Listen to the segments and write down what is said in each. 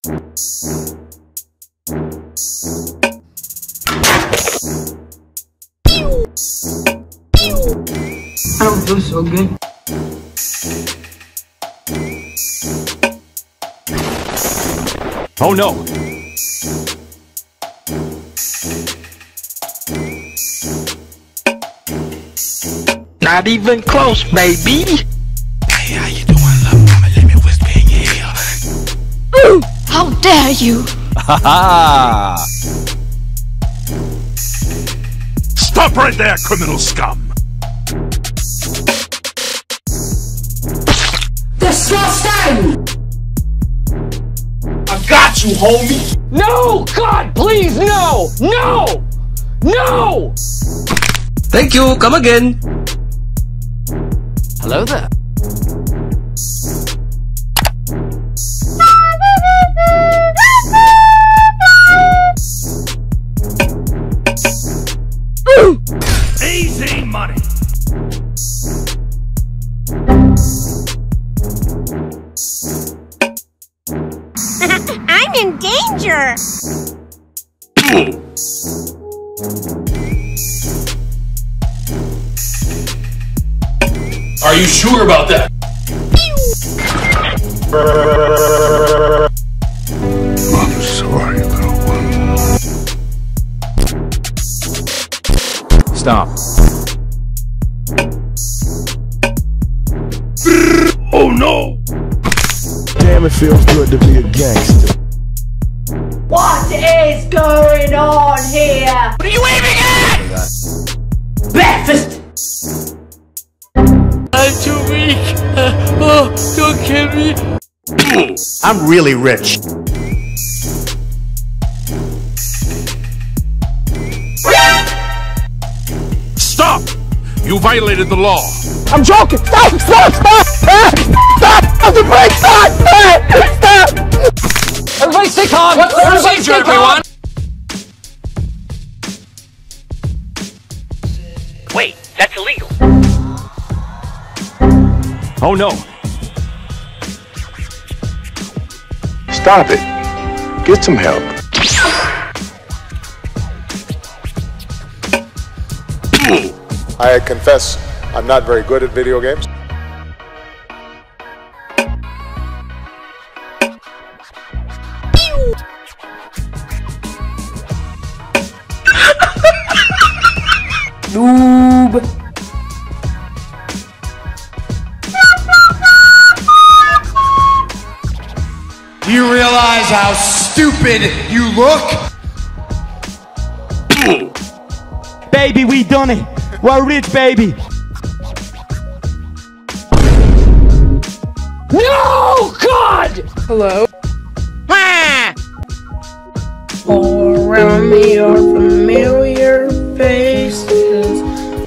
I don't feel so good. Oh no! Not even close, baby! Hey, how you doing, love? Mama, let me whisper in your ear. How dare you! Ha ha! Stop right there, criminal scum! Disgusting! I got you, homie! No! God, please, no! No! No! Thank you, come again. Hello there. Easy money! I'm in danger! Are you sure about that? I'm sorry, little one. Stop. Oh no! Damn, it feels good to be a gangster. What is going on here? What are you aiming at? Breakfast! I'm too weak. Oh, don't kill me. I'm really rich. Stop! You violated the law. I'm joking! Stop! Stop! Stop! Stop! Stop the brake! Stop! Stop! Everybody stay calm! What's the procedure, everyone? Wait, that's illegal. Oh no! Stop it. Get some help. I confess, I'm not very good at video games. Noob! Do you realize how stupid you look? Baby, we done it. We're rich, baby. No! God! Hello? All around me are familiar faces.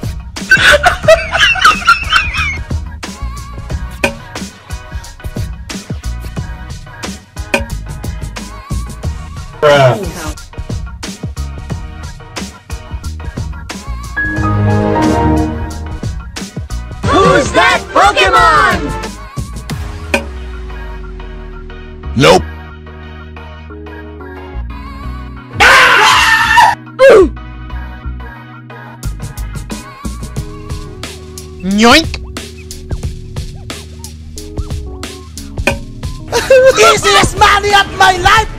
Anyhow. Who's that Pokemon? Nope. Yoink! Easiest money of my life!